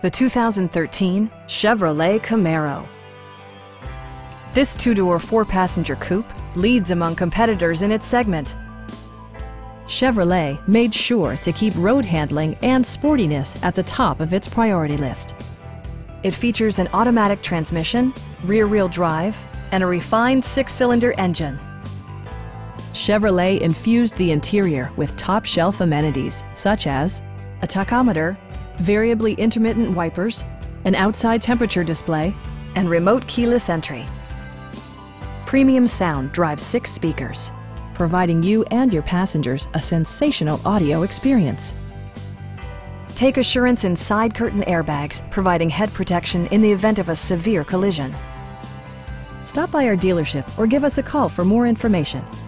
The 2013 Chevrolet Camaro. This two-door, four-passenger coupe leads among competitors in its segment. Chevrolet made sure to keep road handling and sportiness at the top of its priority list. It features an automatic transmission, rear-wheel drive, and a refined six-cylinder engine. Chevrolet infused the interior with top-shelf amenities such as a tachometer, variably intermittent wipers, an outside temperature display, and remote keyless entry. Premium sound drives 6 speakers, providing you and your passengers a sensational audio experience. Take assurance in side curtain airbags, providing head protection in the event of a severe collision. Stop by our dealership or give us a call for more information.